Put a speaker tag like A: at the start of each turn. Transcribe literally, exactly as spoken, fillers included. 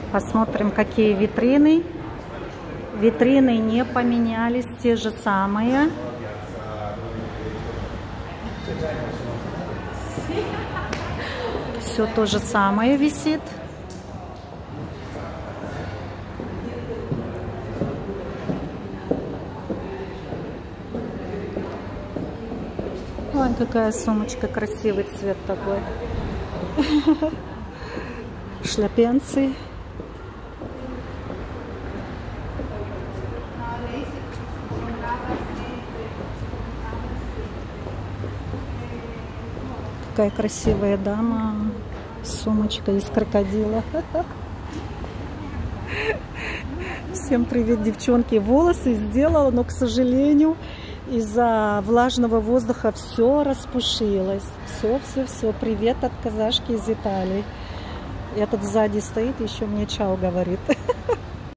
A: Посмотрим, какие витрины. Витрины не поменялись, те же самые. Все то же самое висит. Ой, какая сумочка, красивый цвет такой. Шляпенцы. Какая красивая дама. Сумочка из крокодила. Всем привет, девчонки. Волосы сделала, но, к сожалению, из-за влажного воздуха все распушилось. Все, все, все. Привет от казашки из Италии. Этот сзади стоит, еще мне чао говорит.